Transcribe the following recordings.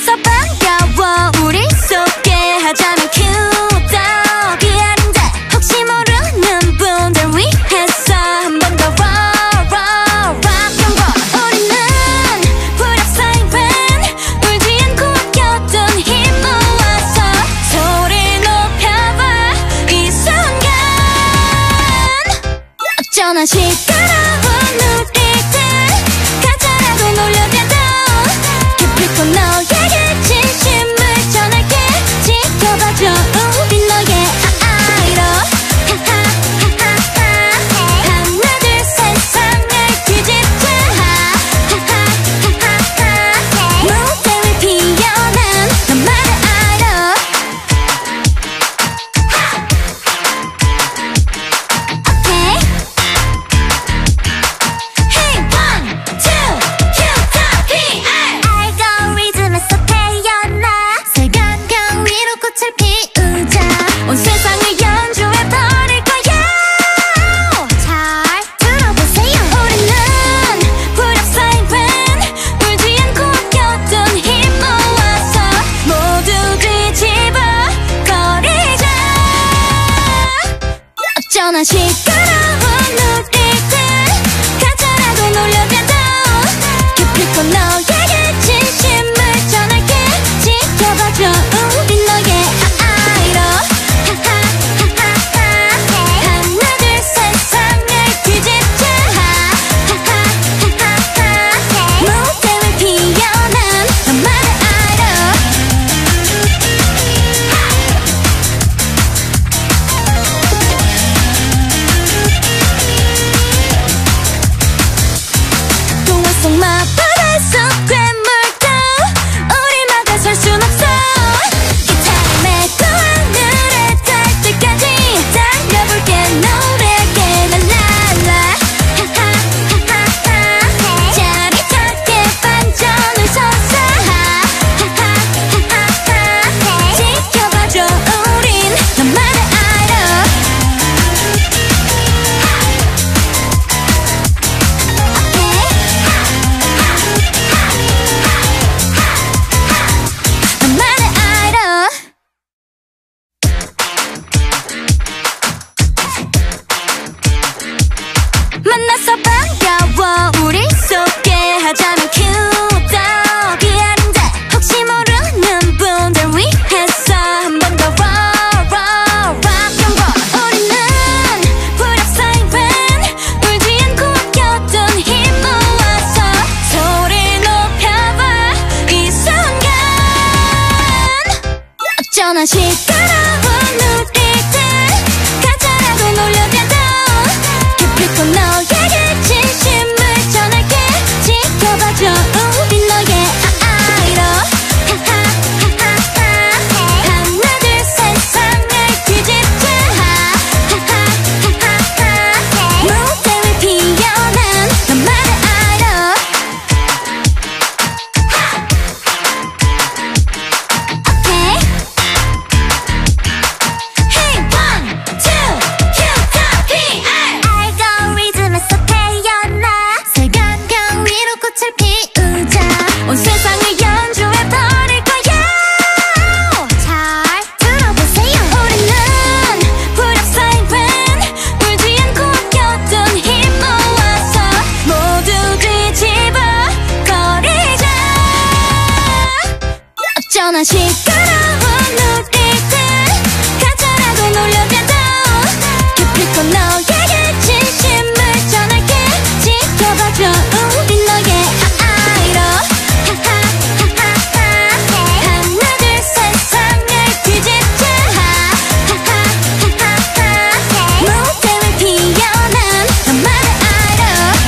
만나서 반가워 우리 소개하자면 큐떡이 아닌데 혹시 모르는 분들 위해서 한 번 더 우리는 불합사이밴 울지 않고 아꼈던 힘 모아서 소리 높여봐 이 순간 어쩌나 시끄러운 우리들 가짜라고 놀려대도 기필코 너에게 진심을 전할게 지켜봐줘 우린 너의 아이로 하나 둘 세상을 뒤집자 무대 위 피어난 너만의 아이로 오케이 Hey one two 큐떡이 알고리즘에서 태어나 색안경 위로 꽃을 피우자 온 세상을 연주해버릴 거야 잘 들어보세요 우리는 불합사이밴 울지 않고 아꼈던 힘 모아서 모두 뒤집어 버리자 어쩌나 시끄러운 우리들 가짜라고 놀려대도 기필코 너에게 진심을 전할게 지켜봐줘 우린 너의 아이로 하나 둘 세상을 뒤집자 무대 위 피어난 너만의 아이로 동화 속 마법의 숲 괴물도 우리 막아설 순 없어 기타를 메고 하늘에 닿을 때까지 달려볼게 노래게 랄랄라 짜릿하게 반전을 솟아 지켜봐줘 우린 너만의 아이로 너만의 아이로 만나서 반가워 우리 소개하자면 큐떡이 아닌데 혹시 모르는 분들 위해서 한 번 더 우리는 불합사이밴 울지 않고 아꼈던 힘 모아서 소리 높여봐 이 순간 어쩌나 시끄러운 우리들 가짜라고 놀려대도 기필코 너에게 진심을 전할게 지켜봐줘 우린 너의 아이로 하나 둘 세상을 뒤집자 무대 위 피어난 너만의 아이로 오케이 Hey one two 큐떡이 알고리즘에서 태어나 색안경 위로 꽃을 피우자 온 세상을 연주해버릴 거야 잘 들어보세요 우리는 불합사이밴 울지 않고 아꼈던 힘 모아서 모두 뒤집어 버리자 어쩌나 시끄러운 우리들 가짜라고 놀려대도 기필코 너에게 진심을 전할게 지켜봐줘 우린 너의 아이로 하나 둘 세상을 뒤집자 무대 위 피어난 너만의 아이로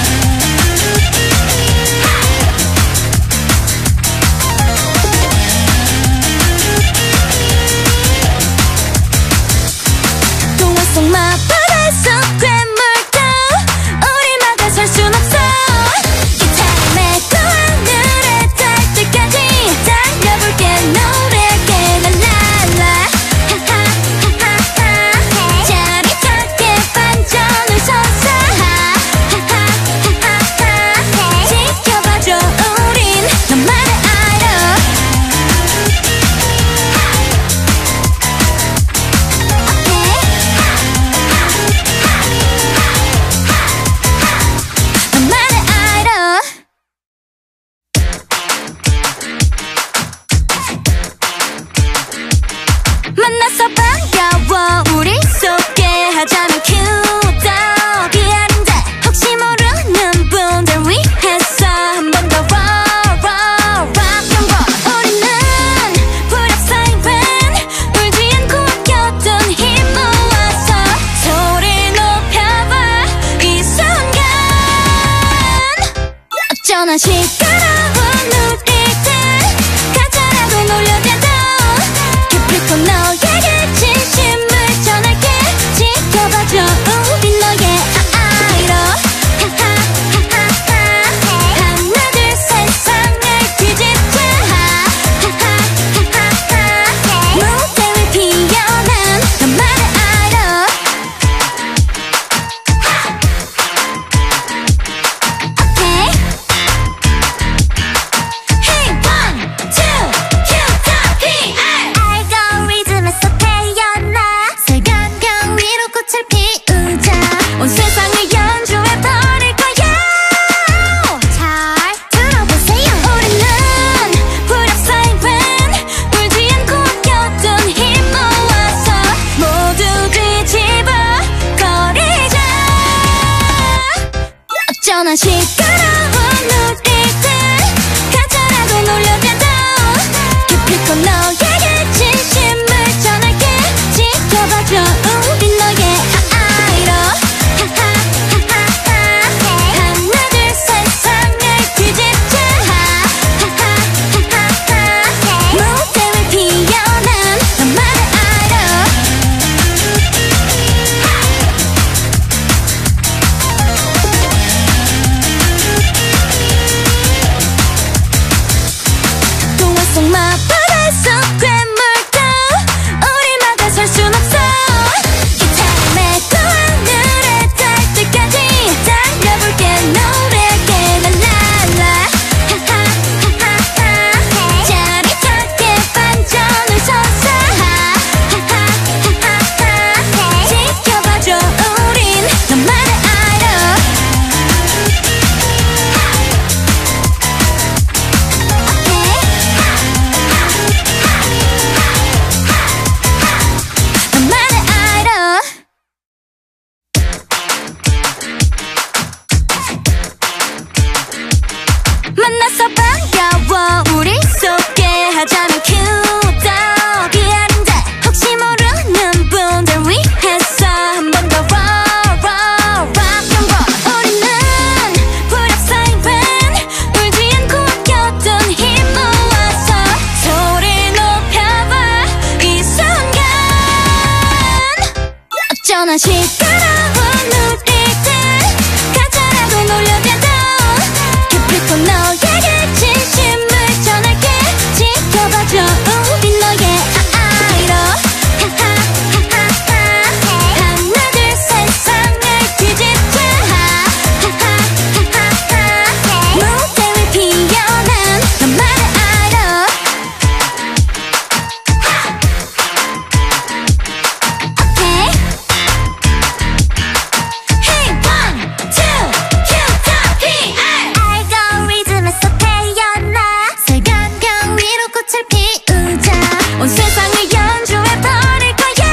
어쩌나 시끄러운 우리들 가짜라고 놀려대도 기필코 너에게 진심을 전할게. 지켜봐줘 우린 너의 아이로. 하나 둘 세상을 뒤집자. 무대 위 피어난 너만의 아이로. Okay. Hey, 1, 2, cue the PR. 알고리즘에서 태어나 색안경 위로 꽃을 피우자. 온 세상을 연주해버릴 거야. 잘 들어보세요. 우리는 불합 사이렌 울지 않고 아꼈던 힘 모아서 모두 뒤집어 버리자. 어쩌나 시끄러운 우리들 가짜라고 놀려대도 기필코 너에게 진심을 전할게. 지켜봐줘 우린 너의 아이로. 하나 둘 세상을 뒤집자. 무대 위 피어난 너만의 아이로. 동화 속 마법의 숲 괴물도 우리 막아설 순 없어. 기타의 또 하늘에 닿을 때까지 달려볼게. 노래게 랄랄라. 짜릿하게 반전을 솟아. 지켜봐줘 우린 너만의 아이로. 너만의 아이로. 만나서 반가워 우리 소개하자면 큐덕이 아닌데 혹시 모르는 분들 위해서 한 번 더 rock and roll. 우리는 불합 사이렌 울지 않고 아꼈던 힘 모아서 소리 높여봐 이 순간. 어쩌나 시끄러운 우리들 가짜라고 놀려대도 기필코 너에게 진심을 전할게. 지켜봐줘 우린 너의 아이로. 하나 둘 세상을 뒤집자. 무대 위 피어난 너만의 아이로. Okay. Hey, 1, 2, cue the PR. 알고리즘에서 태어나 색안경 위로 꽃을 피우자. 온 세상을 연주해버릴 거야.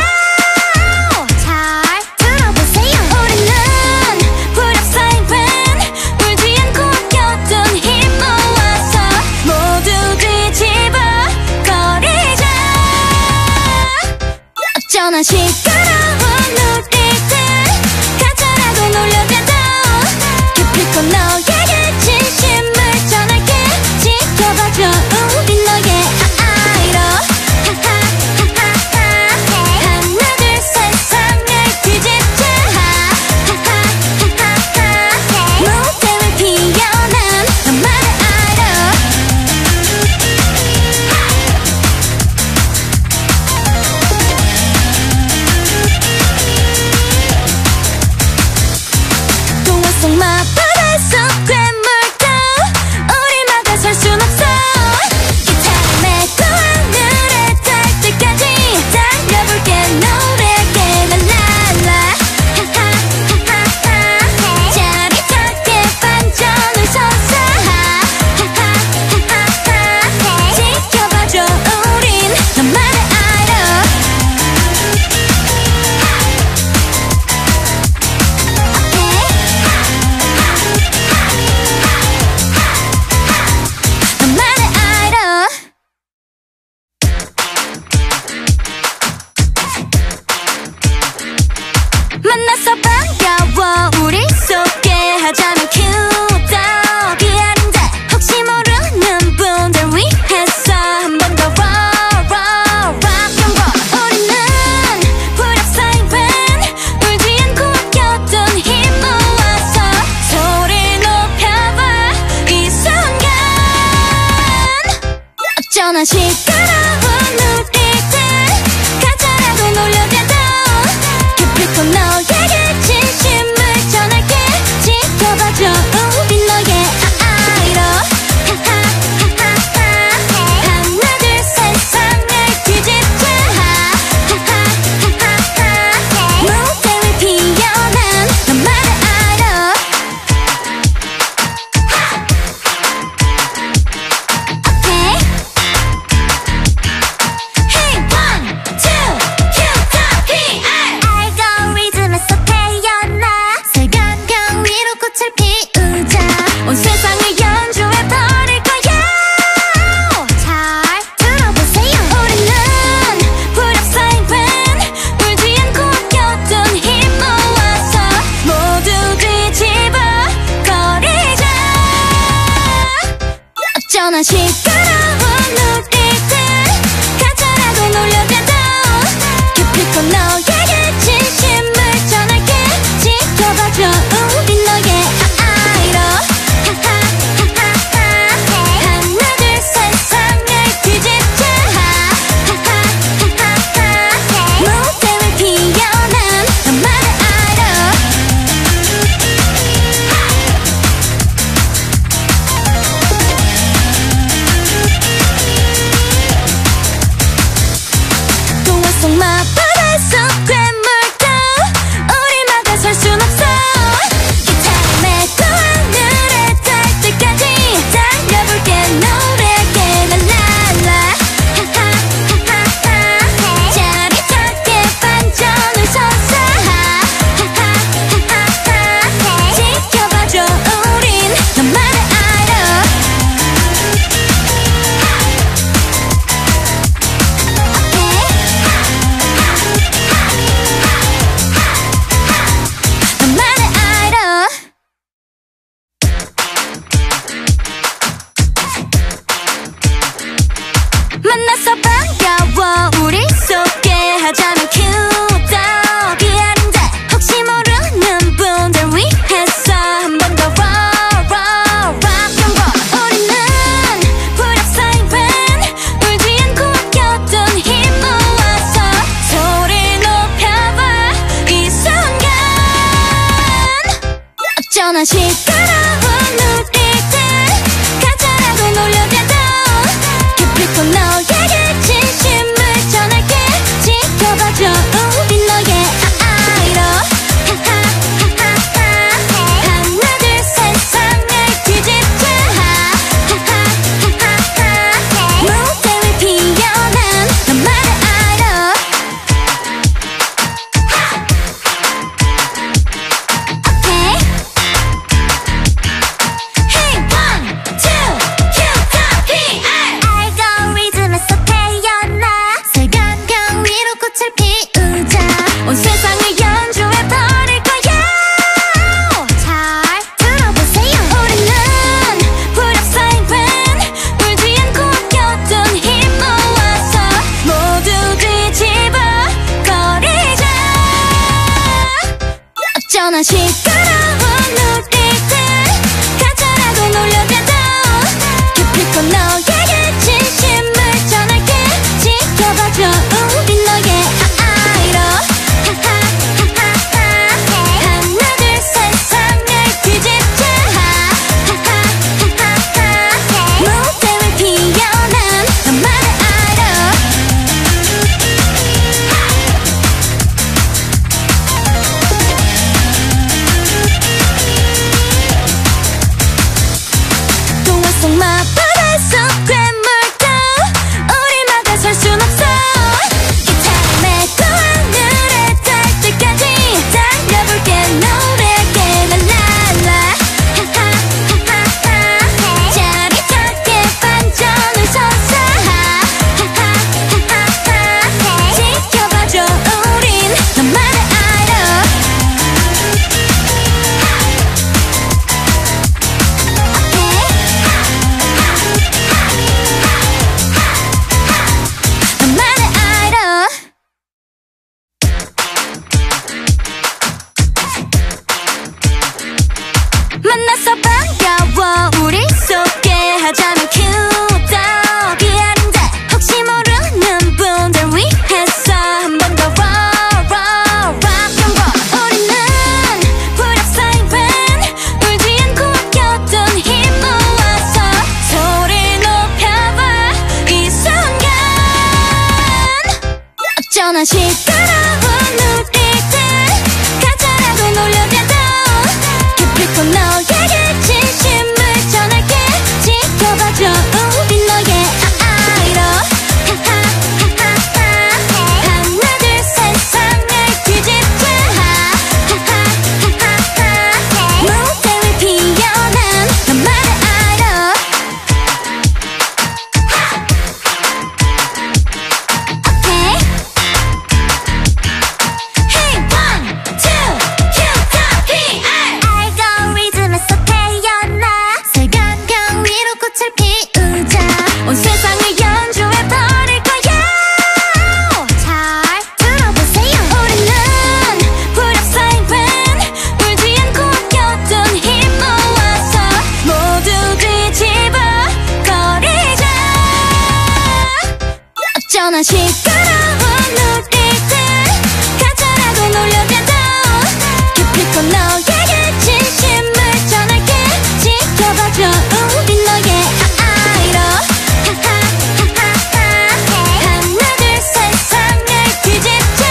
잘 들어보세요. 우리는 불합 사이렌 울지 않고 아꼈던 힘 모아서 모두 뒤집어 버리자. 어쩌나 시끄러운 우리들 가짜라고 놀려대도 기필코 너에게 진심을 전할게. 지켜봐줘 우린 너의 아이로. 하나 둘 세상을 뒤집자. 무대 위 피어난 너만의 아이로. 어쩌나 시끄러운 우리들 가짜라도 놀려대도 기필코 너에게 진심을 전할게. 지켜봐줘 우린 너의 아이로. 하나 둘 세상을 뒤집자. 무대 위 피어난 너만을 알아. Okay. Hey, 1, 2, Q-T-P-R. 알고리즘에서 태어나 색안경 위로 꽃을 피우자. 온 세상을 연주해버릴 거야. 잘 들어보세요. 우리는 불합 사이렌 울지 않고 아껴둔 힘 모아서 모두 뒤집어 버리자. 어쩌나 시끄러운 우리들 가짜라도 놀려대도 기필코 너에게 진심을 전할게. 지켜봐줘 우린 너의 아이로. 하나 둘 세상을 뒤집자. 무대 위 피어난 너만을 알아. 동화 속 마법의 숲 괴물도 우리 막아설 순 없어. 기타를 메고 하늘에 닿을 때까지 달려볼게. 노래게 랄랄라. 짜릿하게 반전을 솟아. 지켜봐줘 우린 너만을 알아. 너만을 알아. 만나서 반가워 우리 소개하자면 큐덕이야인데 혹시 모르는 분들 위해서 한 번 더 rock and roll. 우리는 불합 사이렌 울지 않고 아껴둔 힘 모아서 소리 높여봐 이 순간. 어쩌나 시끄러운 우리들 가짜라도 놀려대도 기필코 너에게 진심을 전할게. 지켜봐줘 우린 너의 아이로. 하나 둘 세상을 뒤집자. 무대 위 피어난 너만을 알아. Okay. Hey, 1, 2, Q-T-P-R. 알고리즘에서 태어나 색안경 위로 꽃을 피우자. 온 세상을 연주해버릴 거야. 잘 들어보세요. 우리는 불합 사이렌 울지 않고 아껴둔 힘 모아서 모두 뒤집어 버리자. 어쩌나 시끄러운 우리들 가짜라도 놀려대도 기필코 너에게 진심을 전할게. 지켜봐줘 우린 너의 아이로. 하나 둘 세상을 뒤집자. 무대 위 피어난 너만을 알아. 어쩌나 시끄러운 우리들 가짜라고 놀려대도 기필코 너에게 진심을 전할게. 지켜봐줘 우린 너의 아이로. 하나 둘 세상을 뒤집자. 무대 위 피어난 너만의 아이로. 어쩌나 시끄러운 우리들 가짜라고 놀려대도 기필코 너에게 진심을 전할게. 지켜봐줘 우린 너의 아이로. 하나 둘 세상을 뒤집자.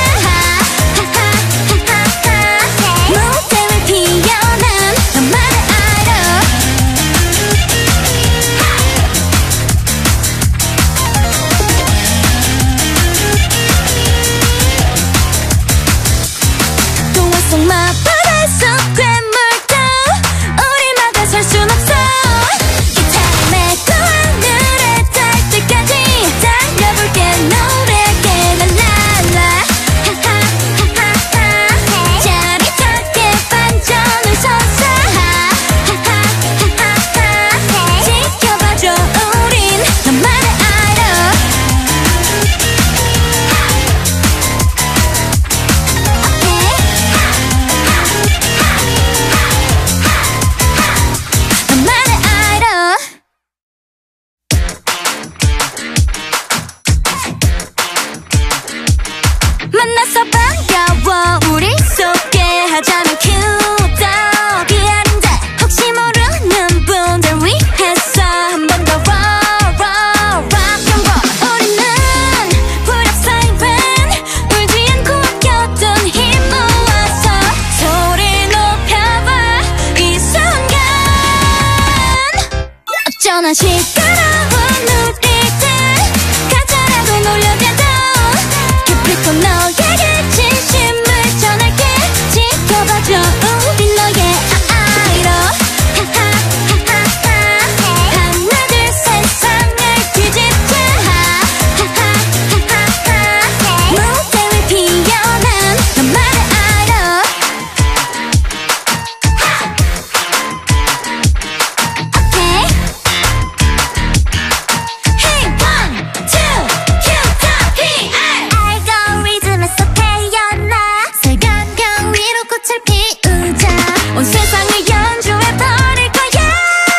무대 위 피어난 너만의 아이로. 바다 속 괴물도 우리 막아설 순 없어. 기타의 또 하늘에 닿을 때까지 달려볼게. 노래게 랄랄라. 짜릿하게 반전을 솟아. 지켜봐줘 우린 너만의 아이로. 만나서 반가워 우리 소개하자면 큐떡이 아닌데 혹시 모르는 분들 위해서 한 번 더 rock and roll. 우리는 불합 사이렌 울지 않고 아꼈던 힘 모아서 소리 높여봐 이 순간. 어쩌나 시끄러운 우리들 가짜라고 놀려대도 기필코 너에게 진심을 전할게. 지켜봐줘 우린 너의 아이로. 하나 둘 세상을 뒤집자. 무대 위 피어난 너만의 아이로. 온 세상을 연주해버릴 거야.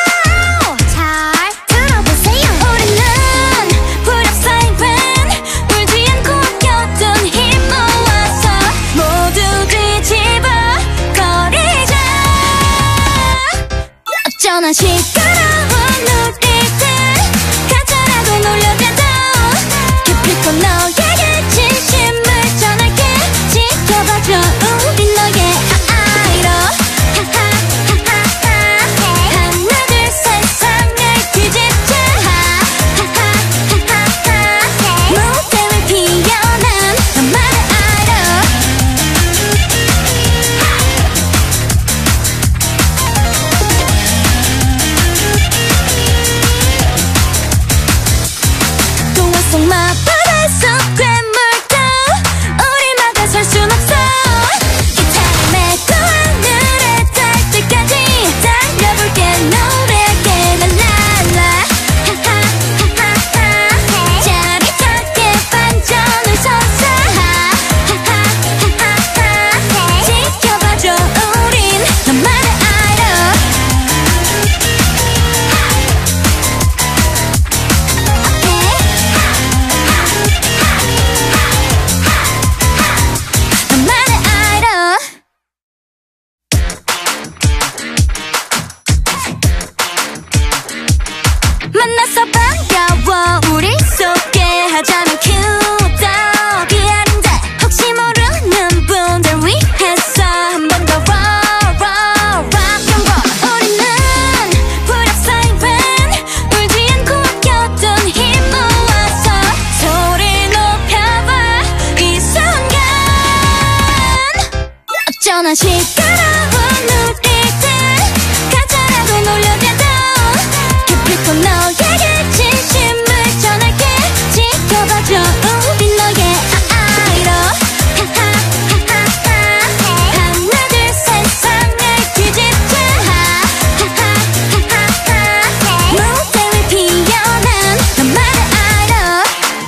잘 들어보세요. 우리는 불합 사이렌 울지 않고 아꼈던 힘 모아서 모두 뒤집어 버리자. 어쩌나 시끄러운 우리들 가짜라고 놀려대도 기필코 너에게 진심을 전할게. 지켜봐줘 우린 너의 아이로. 하나 둘 세상을 뒤집자. 무대 위 피어난 너만의 아이로. 동화 속 바다 속 괴물도 우리 막아설 순 없어. 기타의 또 하늘에 닿을 때까지 달려볼게. 노래게 랄랄라. 짜릿하게 반전을 솟아. 지켜봐줘 우린 너만의 아이로. 너만의 아이로. 만나서 반가워 우리 소개하자면 큐떡이 아닌데 어쩌나 시끄러운 우리들 가짜라고 놀려대도 기필코 너에게 진심을 전할게. 지켜봐줘 우린 너의 아이로. 하나 둘 세상을 뒤집자. 무대 위 피어난 너만의 아이로.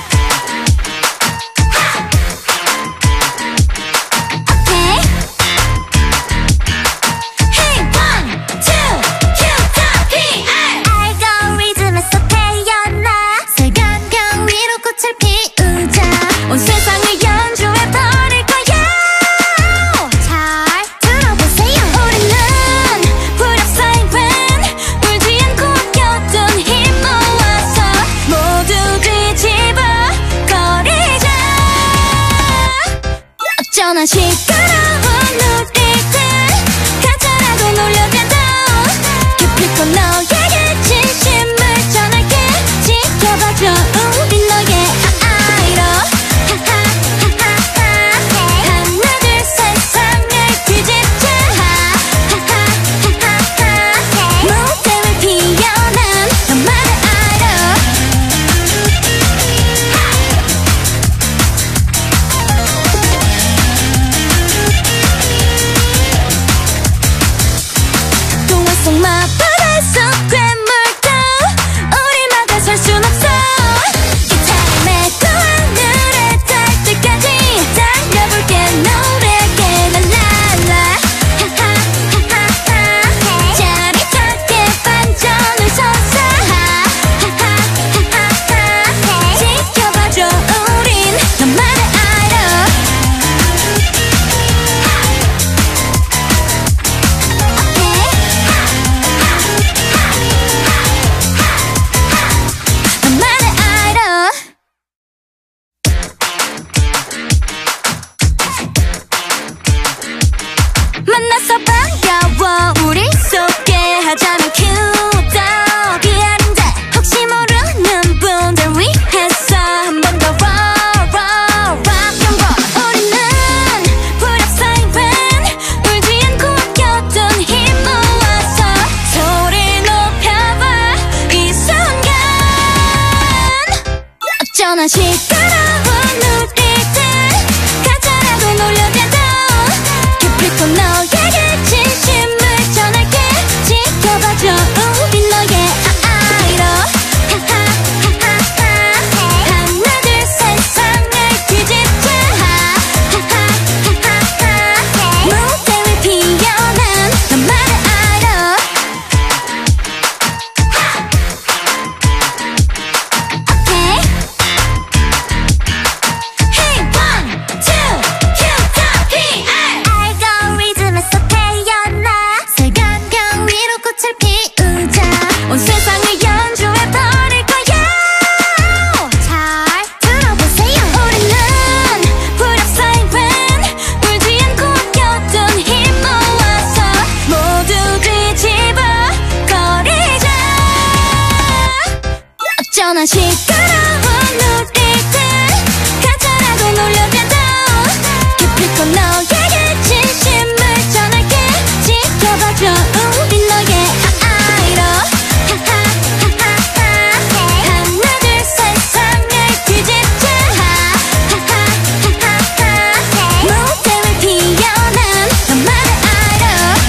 어쩌나 시끄러운 우리들 가짜라고 놀려대도 기필코 너에게 진심을 전할게. 지켜봐줘 우린 너의 아이로. 하나 둘 세상을 뒤집자. 무대 위 피어난 너만의 아이로. 마바다 속 괴물도 우리 막아설 순 없어. 기타의 또 하늘에 닿을 때까지 달려볼게. 노래게 랄랄라. 짜릿하게 반전을 솟아. 지켜봐줘 우린 너만의 아이로. 만나서 반가워 우리 소개하자면 큐떡이 아닌데 혹시 모르는 분들 위해서 한 번 더 rock and roll. 우리는 불합 사이렌 울지 않고 아꼈던 힘 모아서 소리 높여봐 이 순간. 어쩌나 시끄러운 우리들 가짜라고 놀려대도 기필코 너에게 진심을 전할게. 지켜봐줘 우린 너의 아이로. 하나 둘 세상을 뒤집자. 무대 위 피어난 너만의 아이로. Hey, 1, 2, 큐떡 알고리즘에서 태어나 색안경 위로 꽃을 피우자. 온 세상을 연주해버릴 거야. 잘 들어보세요. 우리는 불합 사이렌 울지 않고 아꼈던 힘 모아서 모두 뒤집어 버리자. 어쩌나 시끄러운 우리들 가짜라고 놀려대도 기필코 너에게 진심을 전할게. 지켜봐줘 우린 너의 아이로. 하나 둘 세상을 뒤집자. 무대 위 피어난 너만의 아이로.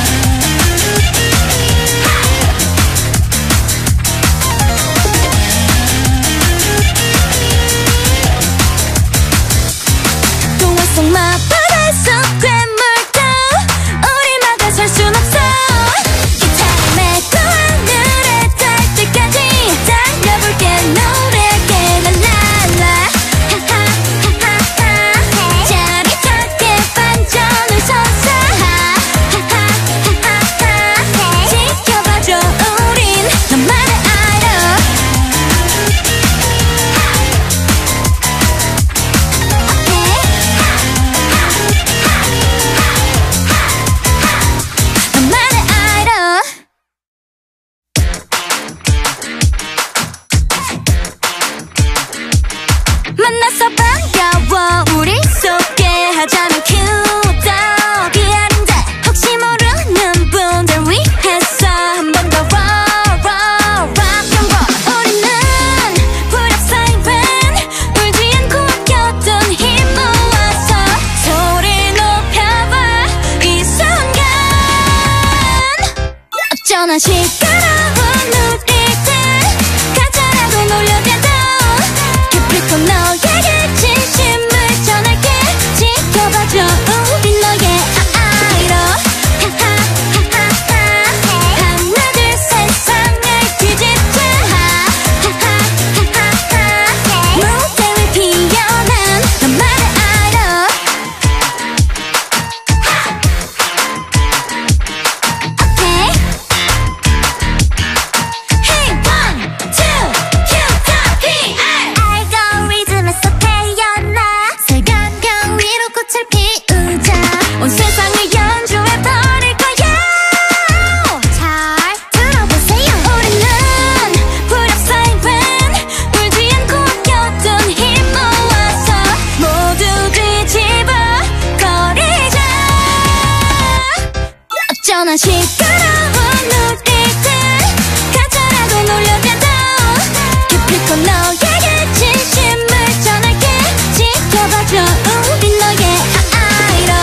어쩌나 시끄러운 우리들 가짜라고 놀려대도 기필코 너에게 진심을 전할게. 지켜봐줘 우린 너의 아이로. 하나 둘 세상을 뒤집자. 무대 위 피어난 너만의 아이로. 어쩌나 시끄러운 우리들 가짜라고 놀려대도 기필코 너에게 진심을 전할게. 지켜봐줘 우린 너의 아이로.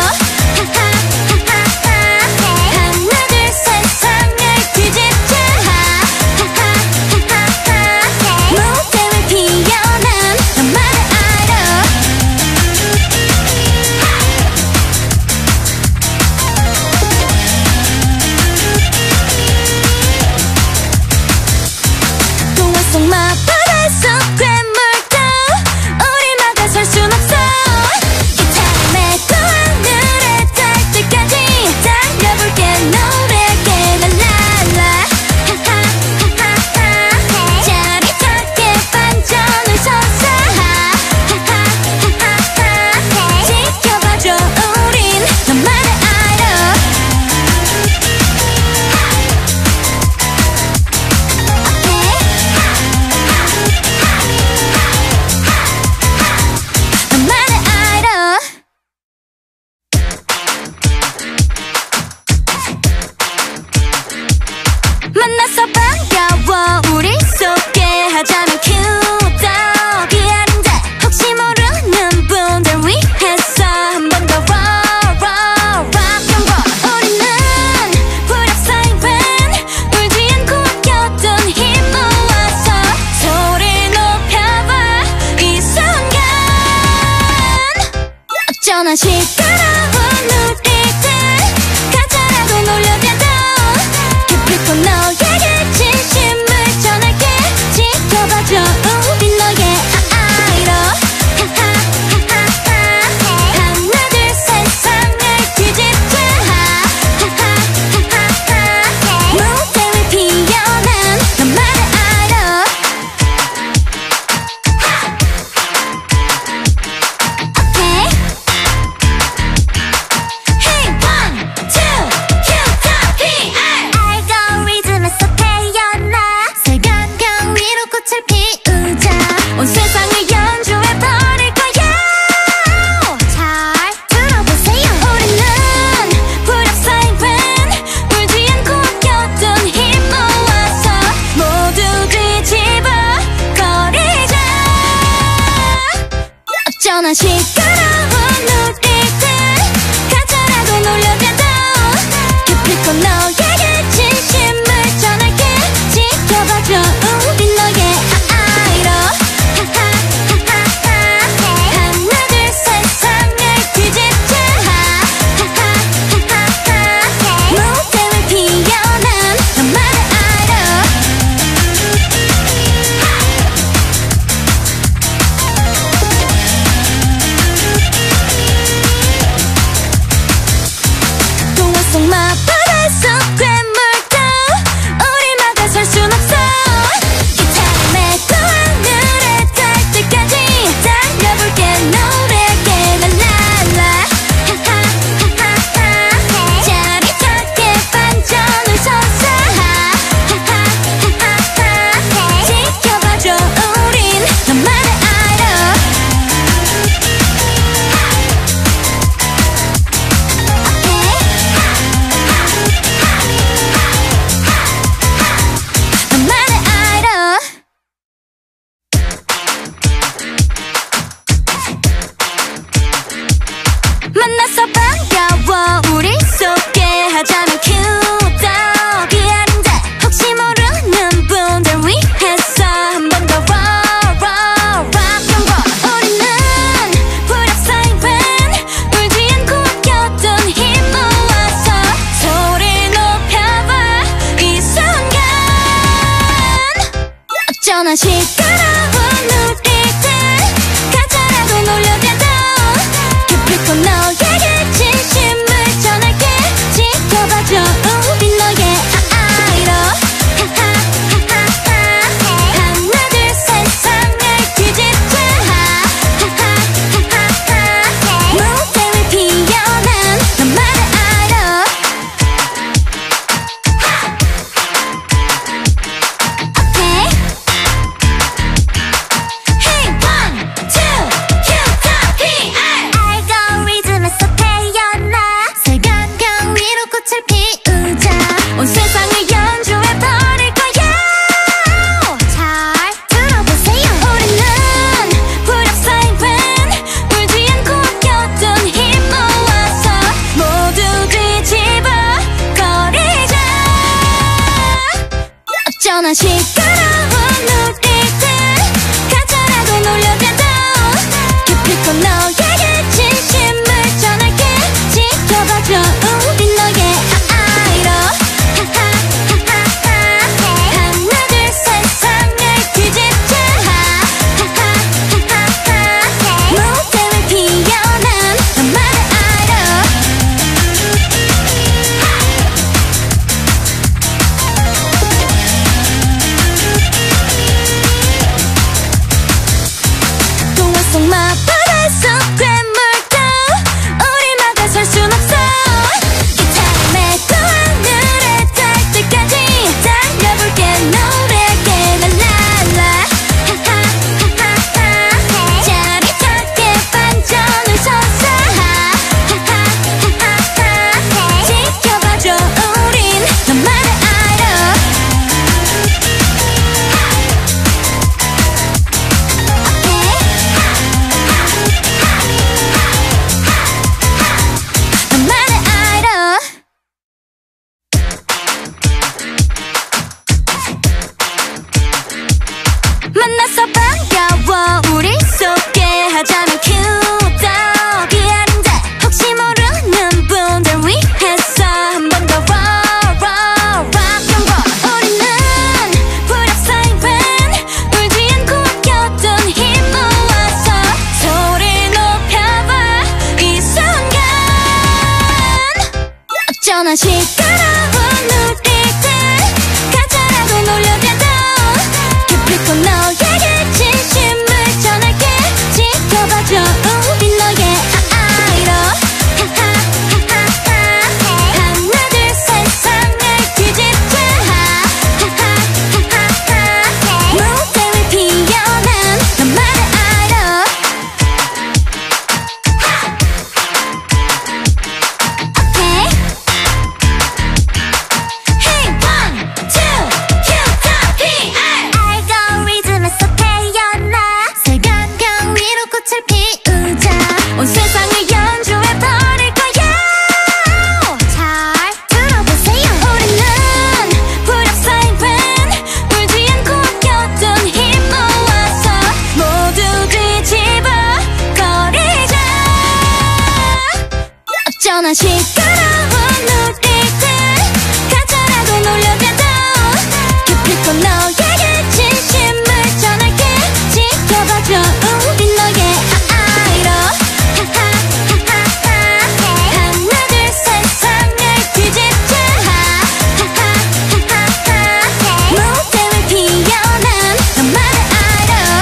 하나 둘 세상을 뒤집자. 무대 위 피어난 너만의 아이로. 바다 속 괴물도 우리 막아설 순 없어. 이참에 또 하늘에 닿을 때까지 달려볼게. 노래게 랄랄라. 짜릿하게 반전을 솟아. 지켜봐줘 우린 너만의 아이로. 만나서 반가워 우리 소개하자면 큐덕이 아닌데 혹시 모르는 분들 위해서 한 번 더 rock and roll. 우리는 불합 사이렌 울지 않고 아꼈던 힘 모아서 소리 높여봐 이 순간. 어쩌나 시끄러운 우리들 가짜라고 놀려대도 기필코 너에게 진심을 전할게. 지켜봐줘 우린 너의 아이로. 하나 둘 세상을 뒤집자. 무대 위 피어난 너만의 아이로. 온 세상을 연주해버릴 거야. 잘 들어보세요. 우리는 불합 사이렌 울지 않고 아꼈던 힘 모아서 모두 뒤집어 버리자. 어쩌나 시끄러운 우리들 가짜라고 놀려대도 기필코 너에게 진심을 전할게. 지켜봐줘 우린 너의 아이로. 하나 둘 세상을 뒤집자. 무대 위 피어난 너만의 아이로. 어쩌나 시끄러운 우리들 가짜라도 놀려대도 기필코 너에게 진심을 전할게. 지켜봐줘 우린 너의 아이로. 하나 둘 세상을 뒤집자. 무대 위 피어난 너만을 알아. 오케이. Hey, 1, 2, Q-T-P-R. 알고리즘에서 태어나 색안경 위로 꽃을 피우자. 온 세상을 연주해버릴 거야. 잘 들어보세요. 우리는 불합 사이렌 울지 않고 아꼈던 힘 모아서 모두 뒤집어 버리자. 어쩌나 시끄러운 우리들 가짜라도 놀려대도 기필코 너에게 진심을 전할게. 지켜봐줘 우린 너의 아이로. 하나 둘 세상을 뒤집자. 무대 위 피어난 너만을 알아. 동화 속 마법의 숲 괴물도 우리 막아설 순 없어. 기타의 또 하늘에 닿을 때까지 달려볼게. 노래게 랄랄라. 짜릿하게 반전을 서서 지켜봐줘 우린 너만을 알아. 너만을 알아. 만나서 반가워 우리 소개하자면 큐덕이 아닌데 혹시 모르는 분들 위해서 한 번 더 rock and roll. 우리는 불합 사이렌 울지 않고 아꼈던 힘 모아서 소리 높여봐 이 순간. 어쩌나 시끄러운 우리들 가짜라도 놀려대도 기필코 너에게 진심을 전할게. 지켜봐줘 우린 너의 아이로. 하나 둘 세상을 뒤집자. 무대 위 피어난 너만을 알아. 오케이. Hey, 1, 2, Q-T-P-R. 알고리즘에서 태어나 색안경 위로 꽃을 피우자. 온 세상을 연주해버릴 거야. 잘 들어보세요. 우리는 불합 사이렌 울지 않고 아꼈던 힘 모아서 모두 뒤집어 버리자. 어쩌나 시끄러운 우리들 가짜라도 놀려대도 기필코 너에게 진심을 전할게. 지켜봐줘 우린 너의 아이로. 하나 둘 세상을 뒤집자. 무대 위 피어난 너만을 알아.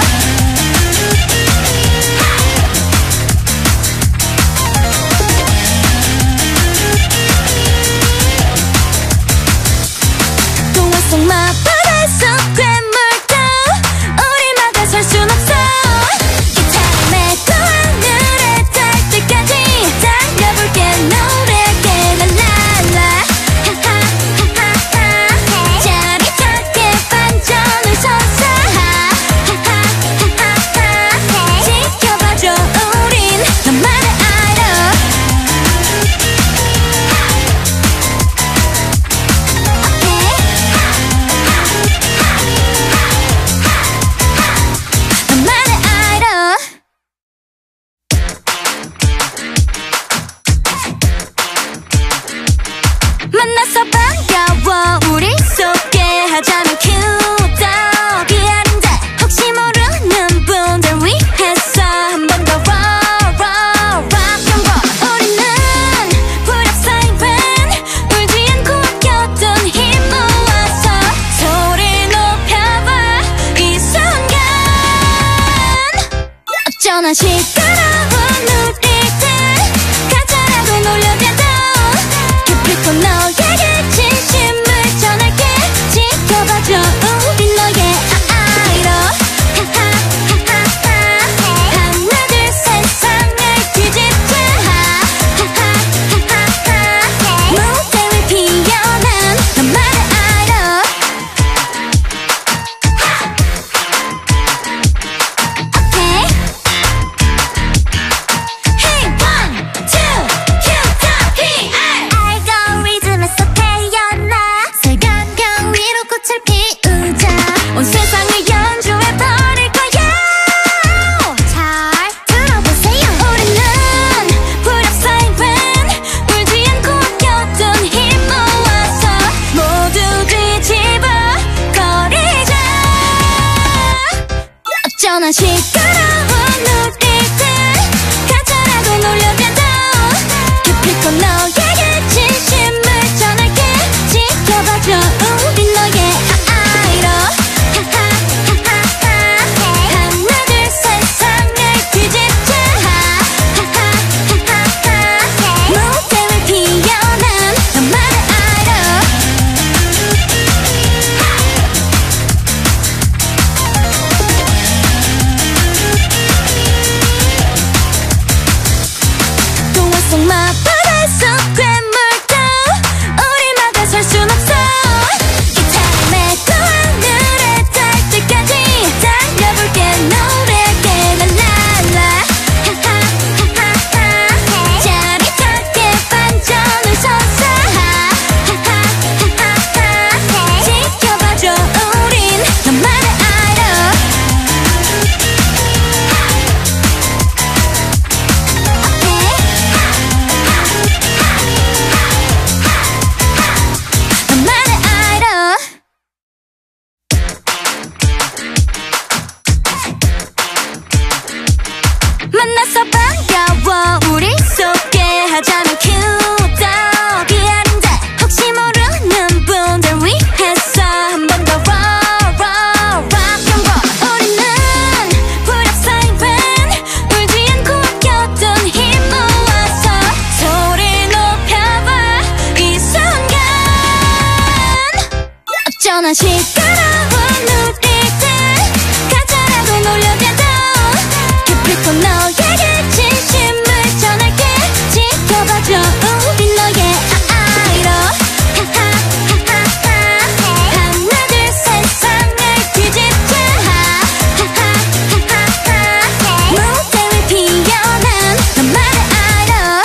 동화 속 마법의 숲 괴물도 우리 막아설 순 없어. 기타의 또 하늘에 닿을 때까지 달려볼게. 노래게 랄랄라. 짜릿하게 반전을 서서 지켜봐줘 우린 너만을 알아. 오케이. 어쩌나 시끄러운 우리들 가짜라고 놀려대도 기필코 너에게 진심을 전할게. 지켜봐줘 우린 너의 아이로. 하나 둘 세상을 뒤집자. 무대 위 피어난 너만의 아이로. 어쩌나 시끄러운 우리들 가짜라고 놀려대도 기필코 너에게 진심을 전할게. 지켜봐줘 우린 너의 아이로. 하나 둘 세상을 뒤집자. 무대 위 피어난 너만의 아이로. 마바다 속 괴물도 우리 막아설 순 없어. 기타의 또 하늘에 닿을 때까지 달려볼게. 노래게 랄랄라. 짜릿하게 반전을 서서 지켜봐줘 우린 너만의 아이로. 만나서 반가워 우리 소개하자면 큐떡이 아닌데 혹시 모르는 분들 위해서 한 번 더 rock and roll. 우리는 불합 사이렌 울지 않고 아꼈던 힘 모아서 소리 높여봐 이 순간. 어쩌나 시끄러운 우리들 가짜라고 놀려대도 기필코 너에게 진심을 전할게. 지켜봐줘 우린 너의 아이로. 하나 둘 세상을 뒤집자. 무대 위 피어난 너만의 아이로.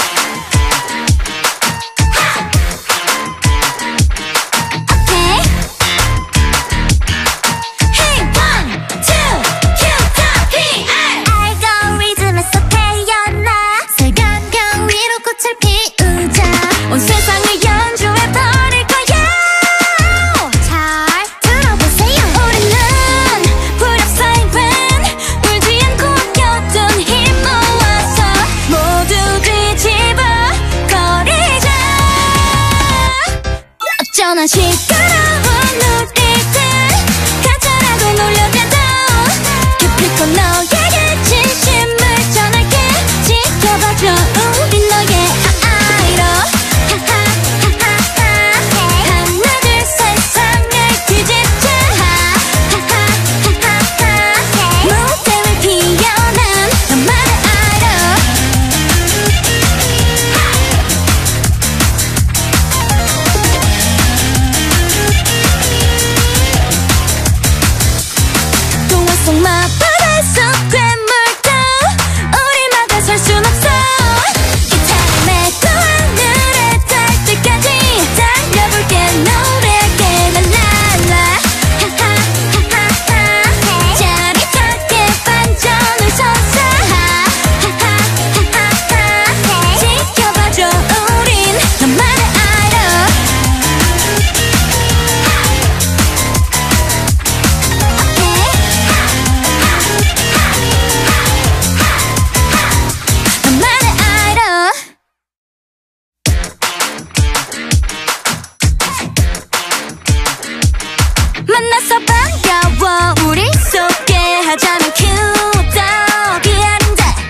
Hey, 1, 2, 큐떡 알고리즘에서 태어나 색안경 위로 꽃을 피우자. 온 세상을 연주해버릴 거야. 잘 들어보세요. 우리는 불합 사이렌 울지 않고 아꼈던 힘 모아서 모두 뒤집어 버리자. 어쩌나 시끄러운 우리들 가짜라고 놀려대도 기필코 너에게 진심을 전할게. 지켜봐줘 우린 너의 아이로. 하나 둘 세상을 뒤집자. 무대 위 피어난 너만의 아이로. 동화 속 마바다 속 괴물도 우리 막아설 순 없어. 기타의 또 하늘에 닿을 때까지 달려볼게. 노래게 랄랄라. 짜릿하게 반전을 서서 지켜봐줘 우린 너만의 아이로. 너만의 아이로. 만나서 반가워 우리 소개하자면 큐떡이 아닌데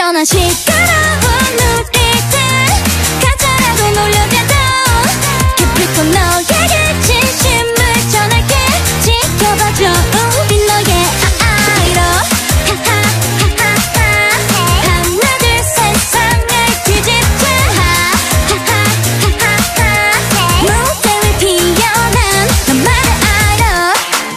어쩌나 시끄러운 우리들 가짜라고 놀려대도 기필코 너에게 진심을 전할게. 지켜봐줘 우린 너의 아이로. 하나 둘 세상을 뒤집자. 무대 위 피어난 너만의 아이로.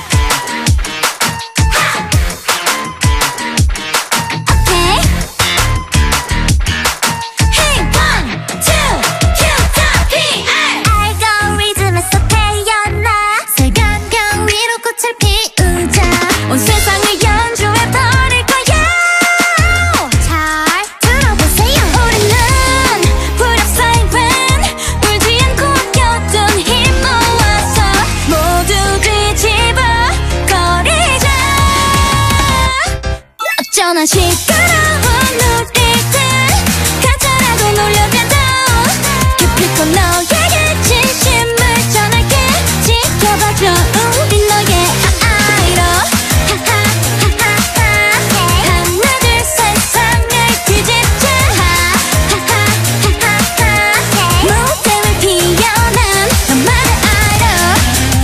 어쩌나 시끄러운 우리들 가짜라고 놀려대도 기필코 너에게 진심을 전할게. 지켜봐줘 우린 너의 아이로. 하나 둘 세상을 뒤집자. 무대 위 피어난 너만의 아이로.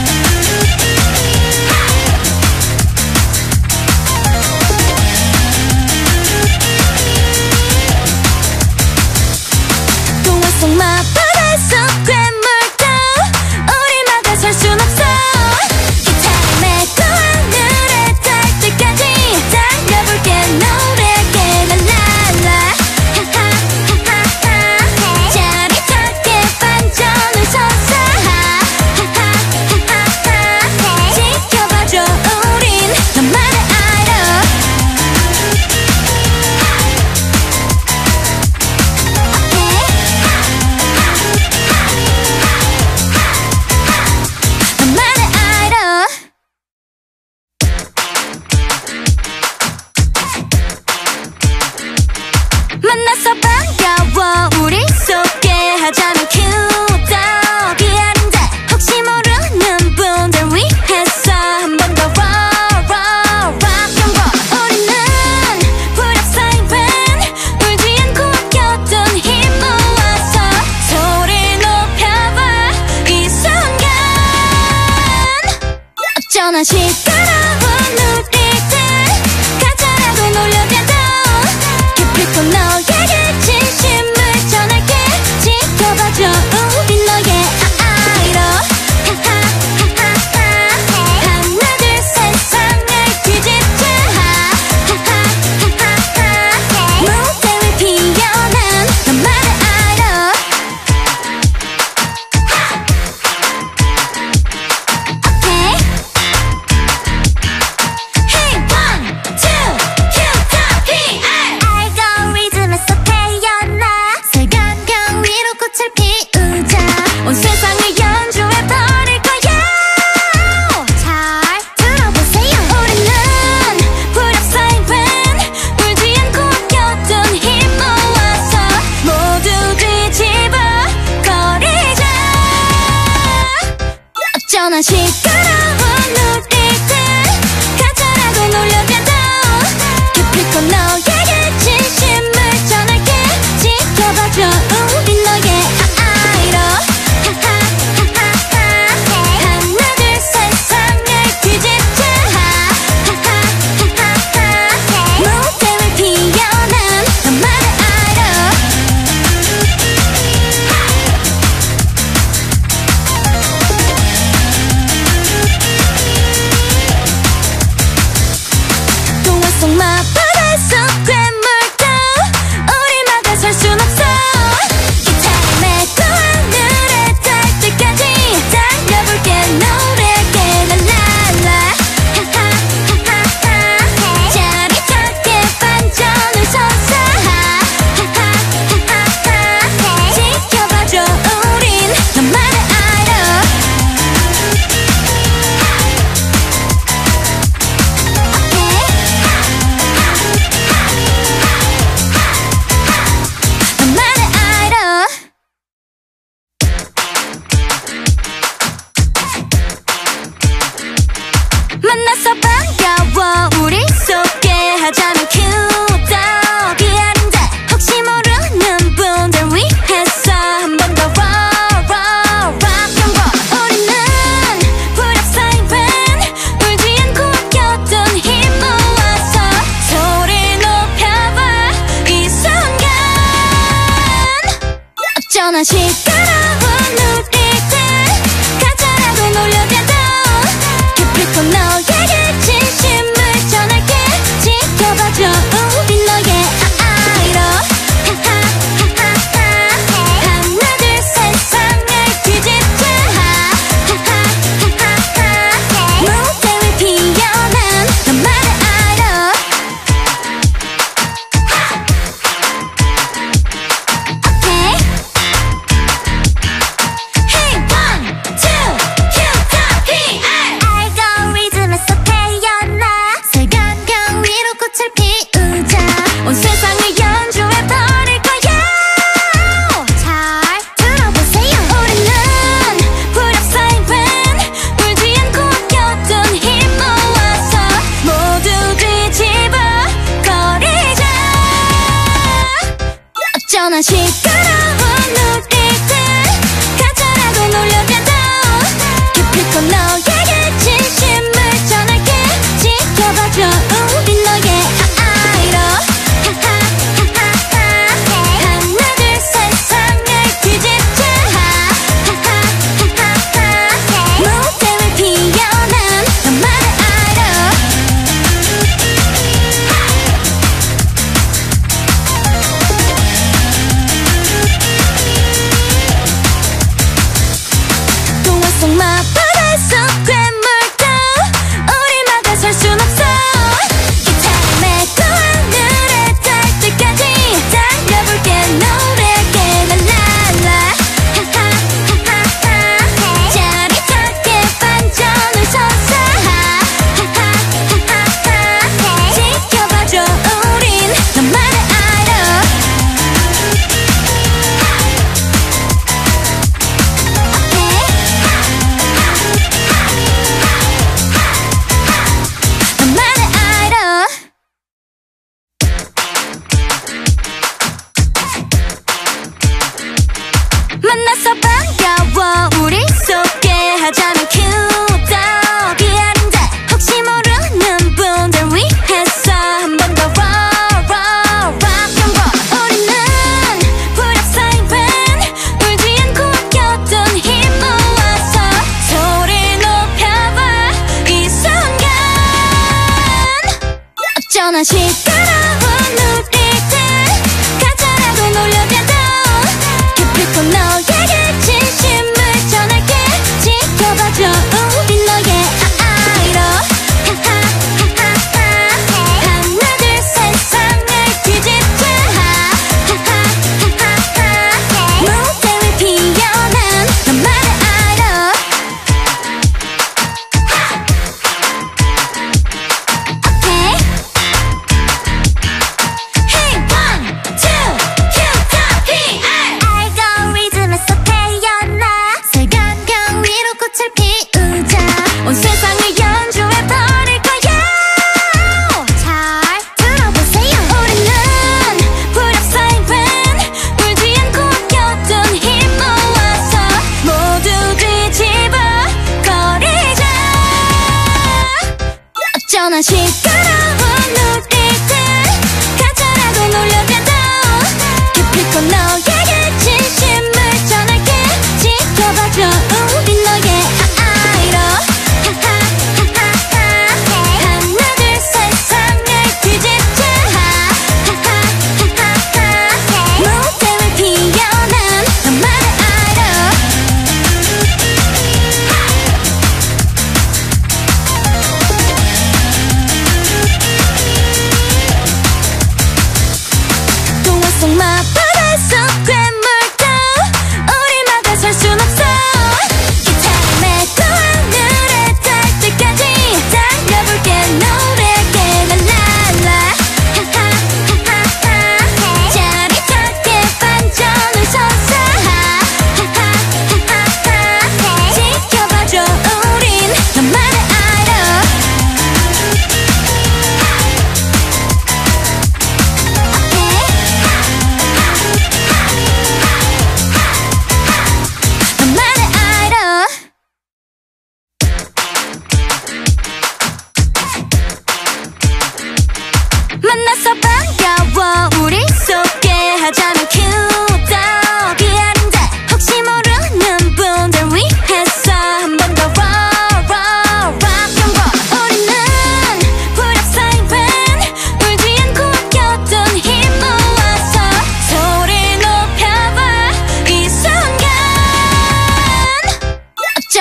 마바다 속 괴물도 우리 막아설 순 없어. 기타를 메고 하늘에 닿을 때까지 달려볼게. 노래게 랄랄라. 짜릿하게 반전을 서서 지켜봐줘 우린 너만의 아이로. 만나서 반가워 우리 소개하자면 큐떡이 아닌데 혹시 모르는 분들 위해서 한 번 더 rock and roll. 우리는 불합 사이렌 울지 않고 아꼈던 힘 모아서 소리 높여봐 이 순간. 어쩌나 시끄러운 우리들 가짜라고 놀려대도 기필코 너에게 진심을 전할게. 지켜봐줘 우린 너의 아이로. 하나 둘 세상을 뒤집자. 무대 위 피어난 너만의 아이로. Hey, 1, 2, 큐떡 알고리즘에서 태어나 색안경 위로 꽃을 피우자. 온 세상을 연주해버릴 거야. 잘 들어보세요. 우리는 불합 사이렌 울지 않고 아꼈던 힘 모아서 모두 뒤집어 버리자. 어쩌나 시끄러운 우리들 가짜라고 놀려대도 기필코 너에게 진심을 전할게. 지켜봐줘 우린 너의 아이로. 하나 둘 세상을 뒤집자. 무대 위 피어난 너만의 아이로. 동화 속 마바다 속 괴물도 우리 막아설 순 없어. 기타를 메고 하늘에 닿을 때까지 달려볼게. 노래게 랄랄라. 짜릿하게 반전을 서서 지켜봐줘 우린 너만의 아이로. 너만의 아이로. 만나서 반가워 우리 소개하자면 큐떡이 아닌데 어쩌나 시끄러운 우리들 가짜라고 놀려대도 기필코 너에게 진심을 전할게. 지켜봐줘 우린 너의 아이로. 하나 둘 세상을 뒤집자. 무대 위 피어난 너만의 아이로. 어쩌나 시끄러운 우리들 가짜라고 놀려대도 기필코 너에게 진심을 전할게. 지켜봐줘 우린 너의 아이로. 하나 둘 세상을 뒤집자. 무대 위 피어난 너만의 아이로. 바다 속 괴물도 우리 막아설 순 없어. 기타의 또 하늘에 닿을 때까지 달려볼게. 노래게 랄랄라. 짜릿하게 반전을 솟아. 지켜봐줘 우린 너만의 아이로. 만나서 반가워 우리 소개하자면 큐떡이 아닌데 혹시 모르는 분들 위해서 한 번 더 rock and roll. 우리는 불합 사이렌 울지 않고 아꼈던 힘 모아서 소리 높여봐 이 순간. 어쩌나 시끄러운 우리들 가짜라고 놀려대도 기필코 너에게 진심을 전할게. 지켜봐줘 우린 너의 아이로. 하나 둘 세상을 뒤집자. 무대 위 피어난 너만의 아이로. Hey, 1, 2, 큐떡 알고리즘에서 태어나 색안경 위로 꽃을 피우자. 온 세상을 연주해버릴 거야. 잘 들어보세요. 우리는 불합 사이렌 울지 않고 아꼈던 힘 모아서 모두 뒤집어 버리자. 어쩌나 시끄러운 우리들 가짜라고 놀려대도 기필코 너에게 진심을 전할게. 지켜봐줘 우린 너의 아이로. 하나 둘 세상을 뒤집자. 무대 위 피어난 너만의 아이로. 동화 속 바다 속 괴물도 우리 막아설 순 없어. 기타의 또 하늘에 닿을 때까지 달려볼게. 노래게 랄랄라. 짜릿하게 반전을 솟아. 지켜봐줘 우린 너만의 아이로. 너만의 아이로. 만나서 반가워 우리 소개하자면 큐떡이 아닌데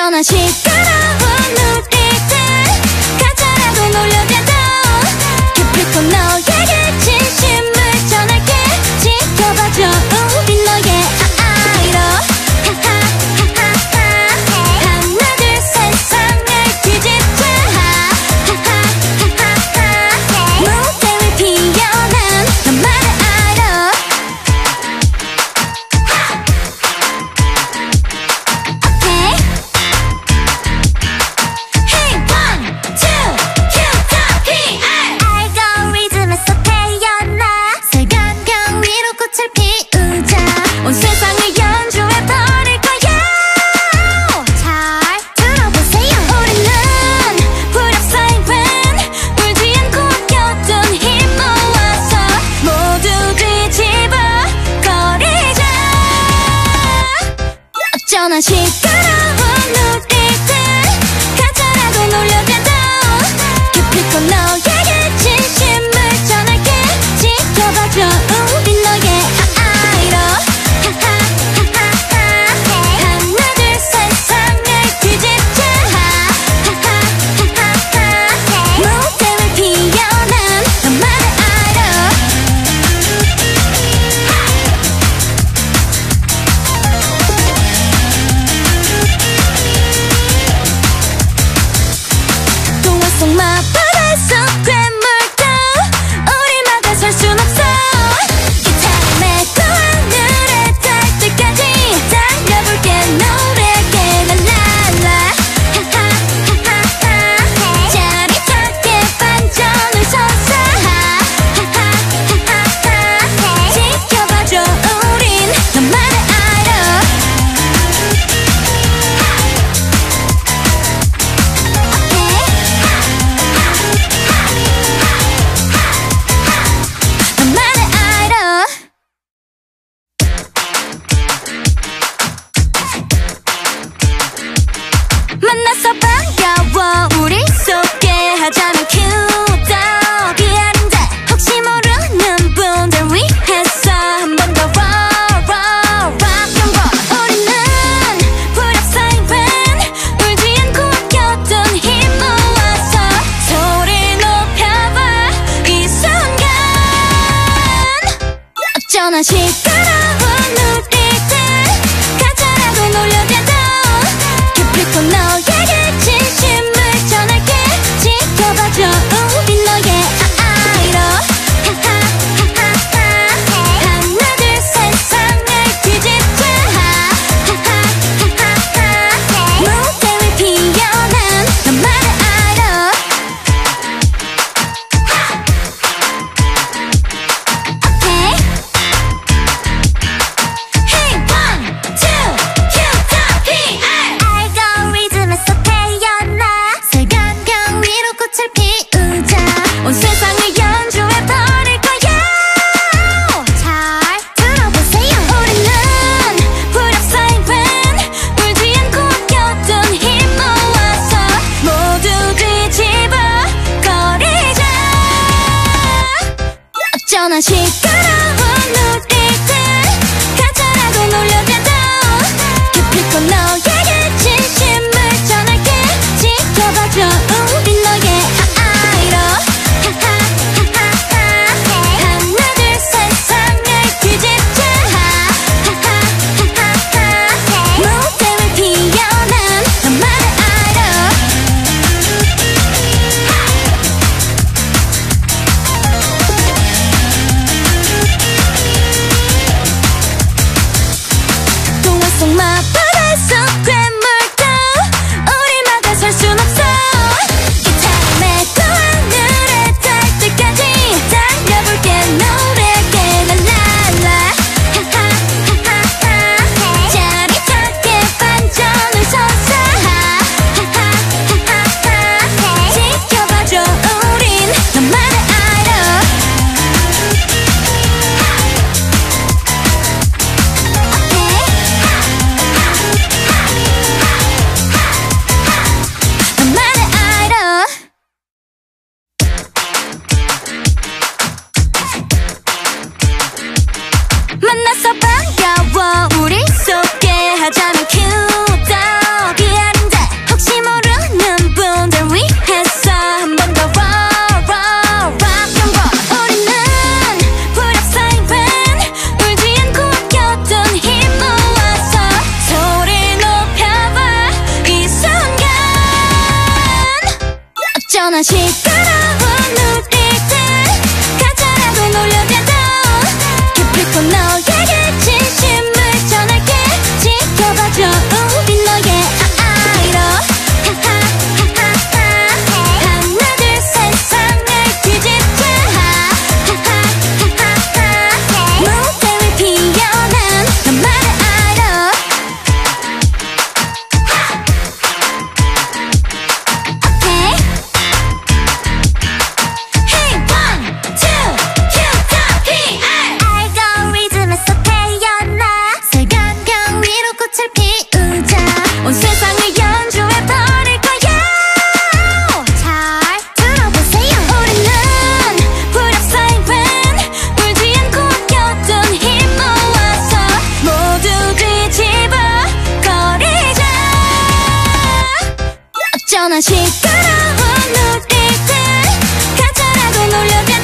어쩌나 시끄러운 우리들 가짜라도 놀려대도 기필코 너에게 진심을 전할게. 지켜봐줘 우린 너의 아이로. 하나 둘 세상을 뒤집자. 무대 위 피어난 너만의 아이로. 어쩌나 시끄러운 우리들 가짜라도 놀려대도 기필코 너에게 진심을 전할게. 지켜봐줘 우린 너의 아이로. 하나 둘 세상을 뒤집자. 무대 위 피어난 너만의 아이로. 마바다 속 괴물도 우리 막아설 순 없어. 기타를 메고 하늘에 닿을 때까지 달려볼게. 노래게 랄랄라. 짜릿하게 반전을 서서 지켜봐줘 우린 너만의 아이로. 만나서 반가워 우리 소개하자면 큐덕이 아닌데 혹시 모르는 분들 위해서 한 번 더 rock and roll. 우리는 불합 사이렌 울지 않고 아꼈던 힘 모아서 소리 높여봐 이 순간. 어쩌나 시끄러운 우리들 가짜라도 놀려대도 기필코 너에게 진심을 전할게. 지켜봐줘 우린 너의 아이로. 하나 둘 세상을 뒤집자. 무대 위 피어난 너만의 아이로. 온 세상을 연주해버릴 거야. 잘 들어보세요. 우리는 불합 사이렌 울지 않고 아꼈던 힘 모아서 모두 뒤집어 버리자. 어쩌나 시끄러운 우리들 가짜라도 놀려대도 기필코 너에게 진심을 전할게. 지켜봐줘 우린 너의 아이로. 하나 둘 세상을 뒤집자. 무대 위 피어난 너만의 아이로. 어쩌나 시끄러운 우리들 가짜라고 놀려대도 기필코 너에게 진심을 전할게. 지켜봐줘 우린 너의 아이로. 하나 둘 세상을 뒤집자. 무대 위 피어난 너만을 알아. Okay. Hey, 1, 2, Q-T-P-R. 알고리즘에서 태어나 색안경 위로 꽃을 피우자. 온 세상을 연주해버릴 거야. 잘 들어보세요. 우리는 불합 사이렌 울지 않고 아껴둔 힘 모아서 모두 뒤집어 버리자. 어쩌나 시끄러운 우리들 가짜라고 놀려대